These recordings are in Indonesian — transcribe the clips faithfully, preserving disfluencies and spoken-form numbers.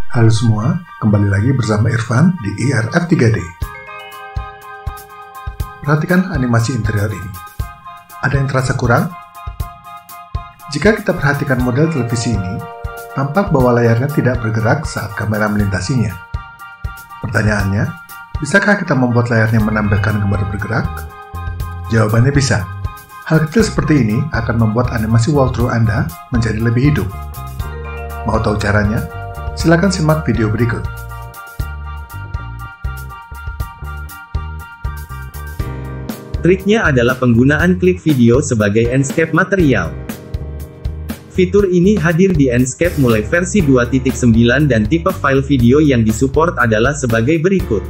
Halo semua, kembali lagi bersama Irfan di I R F tiga D. Perhatikan animasi interior ini. Ada yang terasa kurang? Jika kita perhatikan model televisi ini, tampak bahwa layarnya tidak bergerak saat kamera melintasinya. Pertanyaannya, bisakah kita membuat layarnya menampilkan gambar bergerak? Jawabannya bisa. Hal kecil seperti ini akan membuat animasi walkthrough Anda menjadi lebih hidup. Mau tahu caranya? Silakan simak video berikut. Triknya adalah penggunaan klik video sebagai Enscape material. Fitur ini hadir di Enscape mulai versi dua titik sembilan dan tipe file video yang disupport adalah sebagai berikut.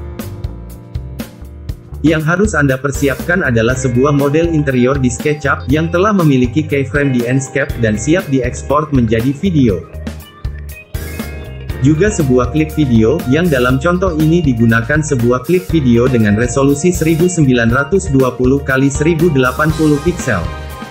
Yang harus Anda persiapkan adalah sebuah model interior di SketchUp yang telah memiliki keyframe di Enscape dan siap diekspor menjadi video. Juga sebuah klip video, yang dalam contoh ini digunakan sebuah klip video dengan resolusi seribu sembilan ratus dua puluh kali seribu delapan puluh piksel.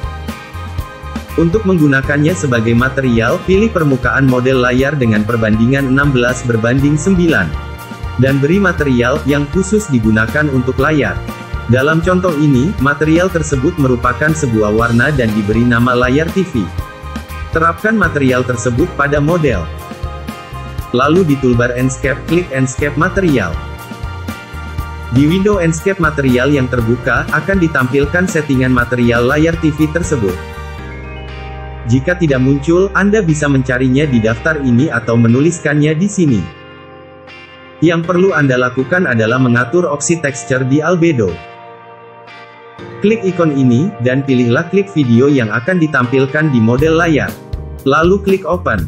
Untuk menggunakannya sebagai material, pilih permukaan model layar dengan perbandingan enam belas berbanding sembilan. Dan beri material yang khusus digunakan untuk layar. Dalam contoh ini, material tersebut merupakan sebuah warna dan diberi nama layar T V. Terapkan material tersebut pada model. Lalu di toolbar Enscape, klik Enscape Material. Di window Enscape Material yang terbuka, akan ditampilkan settingan material layar T V tersebut. Jika tidak muncul, Anda bisa mencarinya di daftar ini atau menuliskannya di sini. Yang perlu Anda lakukan adalah mengatur opsi texture di albedo. Klik ikon ini, dan pilihlah klip video yang akan ditampilkan di model layar. Lalu klik Open.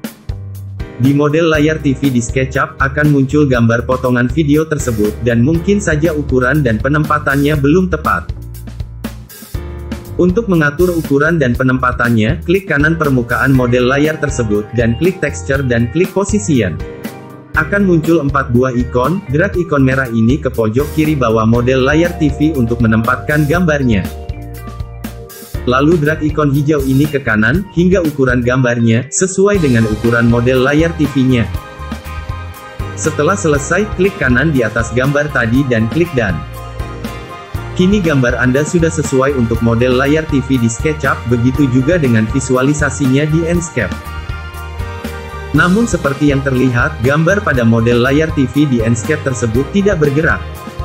Di model layar T V di SketchUp, akan muncul gambar potongan video tersebut, dan mungkin saja ukuran dan penempatannya belum tepat. Untuk mengatur ukuran dan penempatannya, klik kanan permukaan model layar tersebut, dan klik Texture dan klik Position. Akan muncul empat buah ikon, drag ikon merah ini ke pojok kiri bawah model layar T V untuk menempatkan gambarnya. Lalu drag ikon hijau ini ke kanan, hingga ukuran gambarnya, sesuai dengan ukuran model layar T V-nya. Setelah selesai, klik kanan di atas gambar tadi dan klik Done. Kini gambar Anda sudah sesuai untuk model layar T V di SketchUp, begitu juga dengan visualisasinya di Enscape. Namun seperti yang terlihat, gambar pada model layar T V di Enscape tersebut tidak bergerak.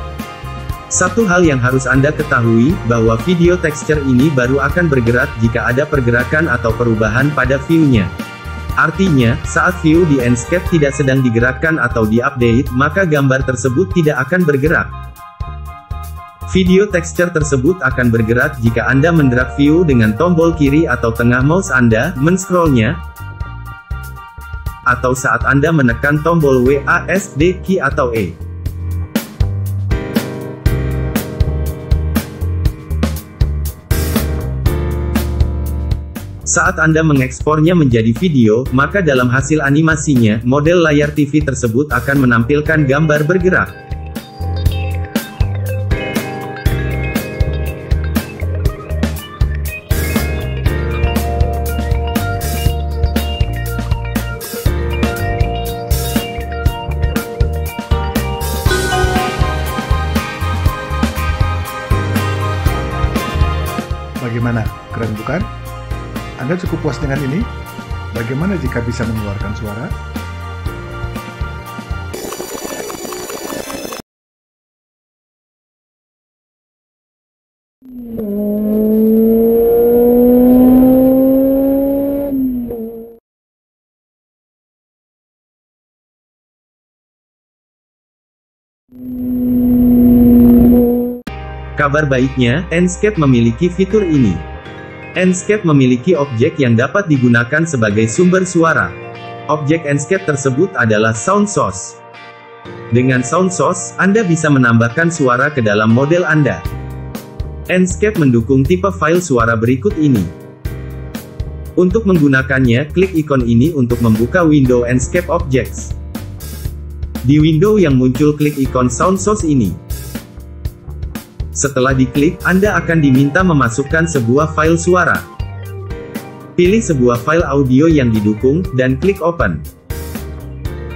Satu hal yang harus Anda ketahui, bahwa video texture ini baru akan bergerak jika ada pergerakan atau perubahan pada view-nya. Artinya, saat view di Enscape tidak sedang digerakkan atau diupdate, maka gambar tersebut tidak akan bergerak. Video texture tersebut akan bergerak jika Anda mendrag view dengan tombol kiri atau tengah mouse Anda, men-scrollnya, atau saat Anda menekan tombol W A S D key atau E. Saat Anda mengekspornya menjadi video, maka dalam hasil animasinya, model layar T V tersebut akan menampilkan gambar bergerak. Bagaimana? Keren bukan? Anda cukup puas dengan ini? Bagaimana jika bisa mengeluarkan suara? Kabar baiknya, Enscape memiliki fitur ini. Enscape memiliki objek yang dapat digunakan sebagai sumber suara. Objek Enscape tersebut adalah sound source. Dengan sound source, Anda bisa menambahkan suara ke dalam model Anda. Enscape mendukung tipe file suara berikut ini. Untuk menggunakannya, klik ikon ini untuk membuka window Enscape Objects. Di window yang muncul, klik ikon sound source ini. Setelah diklik, Anda akan diminta memasukkan sebuah file suara. Pilih sebuah file audio yang didukung, dan klik Open.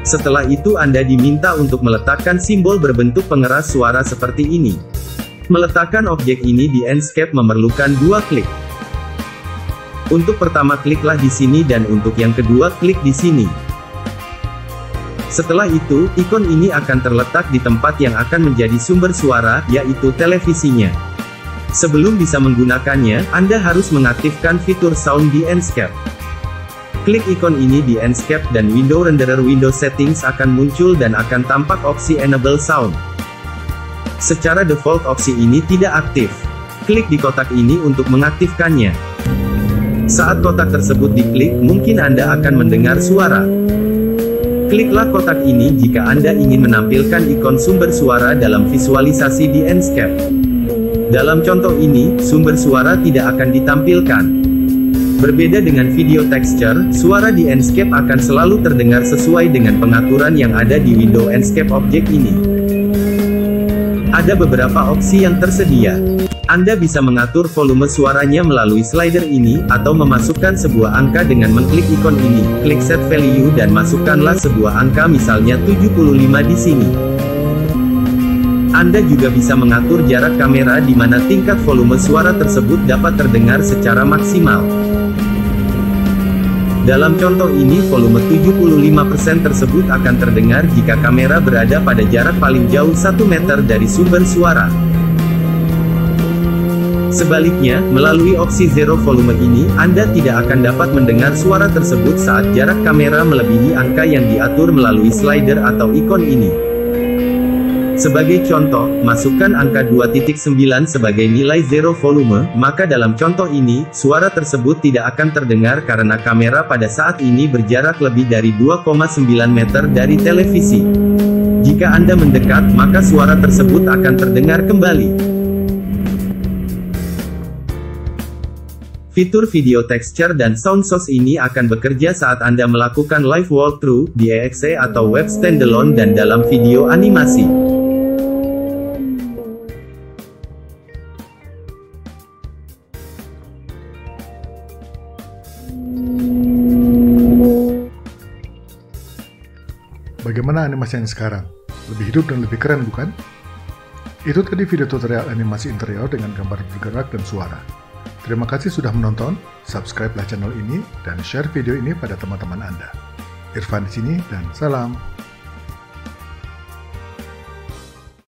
Setelah itu Anda diminta untuk meletakkan simbol berbentuk pengeras suara seperti ini. Meletakkan objek ini di Enscape memerlukan dua klik. Untuk pertama kliklah di sini dan untuk yang kedua klik di sini. Setelah itu, ikon ini akan terletak di tempat yang akan menjadi sumber suara, yaitu televisinya. Sebelum bisa menggunakannya, Anda harus mengaktifkan fitur sound di Enscape. Klik ikon ini di Enscape dan window renderer Windows Settings akan muncul dan akan tampak opsi Enable Sound. Secara default opsi ini tidak aktif. Klik di kotak ini untuk mengaktifkannya. Saat kotak tersebut diklik, mungkin Anda akan mendengar suara. Kliklah kotak ini jika Anda ingin menampilkan ikon sumber suara dalam visualisasi di Enscape. Dalam contoh ini, sumber suara tidak akan ditampilkan. Berbeda dengan video texture, suara di Enscape akan selalu terdengar sesuai dengan pengaturan yang ada di window Enscape objek ini. Ada beberapa opsi yang tersedia. Anda bisa mengatur volume suaranya melalui slider ini, atau memasukkan sebuah angka dengan mengklik ikon ini. Klik Set Value dan masukkanlah sebuah angka misalnya tujuh puluh lima di sini. Anda juga bisa mengatur jarak kamera di mana tingkat volume suara tersebut dapat terdengar secara maksimal. Dalam contoh ini volume tujuh puluh lima persen tersebut akan terdengar jika kamera berada pada jarak paling jauh satu meter dari sumber suara. Sebaliknya, melalui opsi Zero Volume ini, Anda tidak akan dapat mendengar suara tersebut saat jarak kamera melebihi angka yang diatur melalui slider atau ikon ini. Sebagai contoh, masukkan angka dua titik sembilan sebagai nilai zero volume, maka dalam contoh ini, suara tersebut tidak akan terdengar karena kamera pada saat ini berjarak lebih dari dua koma sembilan meter dari televisi. Jika Anda mendekat, maka suara tersebut akan terdengar kembali. Fitur video texture dan sound source ini akan bekerja saat Anda melakukan live walkthrough, di E X E atau web standalone dan dalam video animasi. Bagaimana animasi yang sekarang? Lebih hidup dan lebih keren, bukan? Itu tadi video tutorial animasi interior dengan gambar bergerak dan suara. Terima kasih sudah menonton, subscribe-lah channel ini, dan share video ini pada teman-teman Anda. Irfan di sini, dan salam!